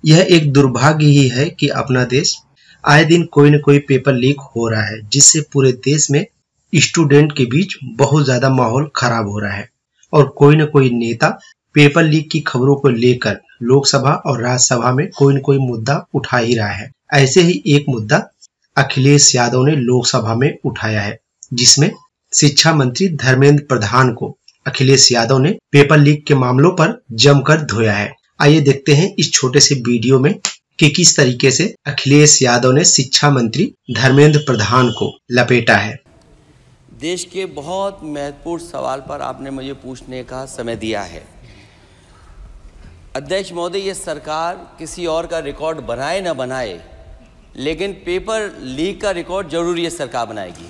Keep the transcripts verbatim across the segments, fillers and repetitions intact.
यह एक दुर्भाग्य ही है कि अपना देश आए दिन कोई न कोई पेपर लीक हो रहा है, जिससे पूरे देश में स्टूडेंट के बीच बहुत ज्यादा माहौल खराब हो रहा है और कोई न कोई नेता पेपर लीक की खबरों को लेकर लोकसभा और राज्यसभा में कोई न कोई मुद्दा उठा ही रहा है। ऐसे ही एक मुद्दा अखिलेश यादव ने लोकसभा में उठाया है, जिसमें शिक्षा मंत्री धर्मेंद्र प्रधान को अखिलेश यादव ने पेपर लीक के मामलों पर जमकर धोया है। आइए देखते हैं इस छोटे से वीडियो में कि किस तरीके से अखिलेश यादव ने शिक्षा मंत्री धर्मेंद्र प्रधान को लपेटा है। देश के बहुत महत्वपूर्ण सवाल पर आपने मुझे पूछने का समय दिया है। अध्यक्ष महोदय, ये सरकार किसी और का रिकॉर्ड बनाए ना बनाए, लेकिन पेपर लीक का रिकॉर्ड जरूर ये सरकार बनाएगी।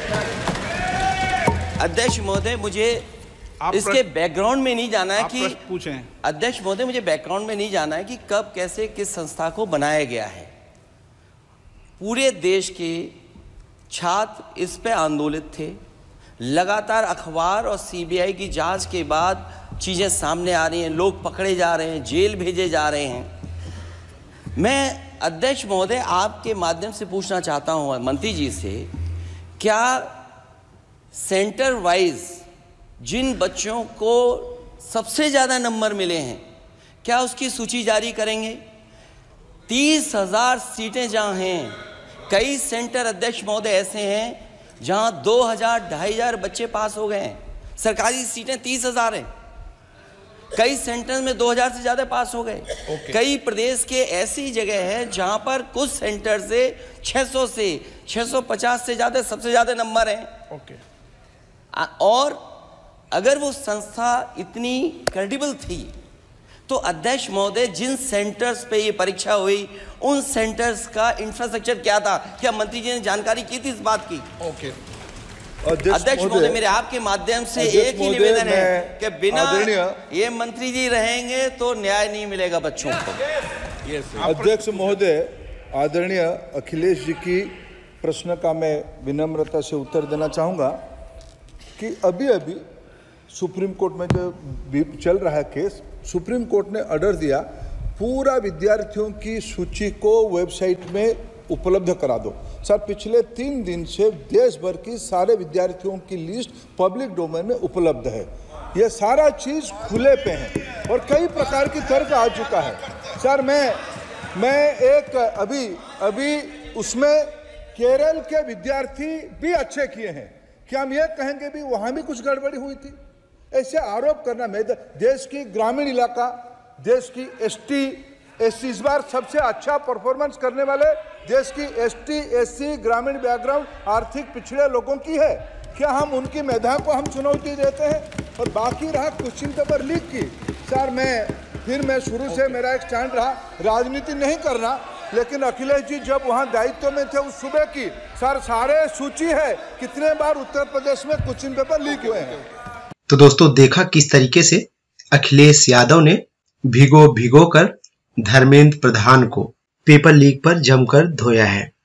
अध्यक्ष महोदय, मुझे इसके बैकग्राउंड में नहीं जाना है कि पूछें। अध्यक्ष महोदय, मुझे बैकग्राउंड में नहीं जाना है कि कब कैसे किस संस्था को बनाया गया है। पूरे देश के छात्र इस पे आंदोलित थे। लगातार अखबार और सीबीआई की जांच के बाद चीज़ें सामने आ रही हैं, लोग पकड़े जा रहे हैं, जेल भेजे जा रहे हैं। मैं अध्यक्ष महोदय आपके माध्यम से पूछना चाहता हूं मंत्री जी से, क्या सेंटर वाइज जिन बच्चों को सबसे ज़्यादा नंबर मिले हैं, क्या उसकी सूची जारी करेंगे? तीस हजार सीटें जहाँ हैं, कई सेंटर अध्यक्ष महोदय ऐसे हैं जहाँ दो हजार ढाई हजार बच्चे पास हो गए हैं। सरकारी सीटें तीस हजार हैं, कई सेंटर में दो हजार से ज़्यादा पास हो गए। okay. कई प्रदेश के ऐसी जगह है जहाँ पर कुछ सेंटर से छह सौ से छह सौ पचास से ज़्यादा सबसे ज़्यादा नंबर हैं। okay. और अगर वो संस्था इतनी क्रेडिबल थी तो अध्यक्ष महोदय जिन सेंटर्स पे ये परीक्षा हुई उन सेंटर्स का इंफ्रास्ट्रक्चर क्या था? क्या मंत्री जी ने जानकारी की थी इस बात की? Okay okay. अध्यक्ष महोदय, मेरे आपके माध्यम से एक ही निवेदन है कि बिना ये मंत्री जी रहेंगे तो न्याय नहीं मिलेगा बच्चों को। अध्यक्ष महोदय, आदरणीय अखिलेश जी की प्रश्न का मैं विनम्रता से उत्तर देना चाहूँगा कि अभी अभी सुप्रीम कोर्ट में जो चल रहा है केस, सुप्रीम कोर्ट ने ऑर्डर दिया पूरा विद्यार्थियों की सूची को वेबसाइट में उपलब्ध करा दो। सर, पिछले तीन दिन से देश भर की सारे विद्यार्थियों की लिस्ट पब्लिक डोमेन में उपलब्ध है। यह सारा चीज़ खुले पे है और कई प्रकार की तर्क आ चुका है। सर, मैं मैं एक अभी अभी उसमें केरल के विद्यार्थी भी अच्छे किए हैं, क्या हम ये कहेंगे भी वहाँ भी कुछ गड़बड़ी हुई थी? ऐसे आरोप करना, मैं देश की ग्रामीण इलाका, देश की एसटी एससी इस बार सबसे अच्छा परफॉर्मेंस करने वाले देश की एसटी एससी ग्रामीण बैकग्राउंड आर्थिक पिछड़े लोगों की है। क्या हम उनकी मेधा को हम चुनौती देते हैं? और बाकी रहा क्वेश्चन पेपर लीक की, सर मैं फिर मैं शुरू से मेरा एक स्टैंड रहा, राजनीति नहीं करना, लेकिन अखिलेश जी जब वहाँ दायित्व में थे उस सुबह की सर सारे सूची है कितने बार उत्तर प्रदेश में क्वेश्चन पेपर लीक हुए हैं। तो दोस्तों, देखा किस तरीके से अखिलेश यादव ने भिगो भिगो कर धर्मेंद्र प्रधान को पेपर लीक पर जमकर धोया है।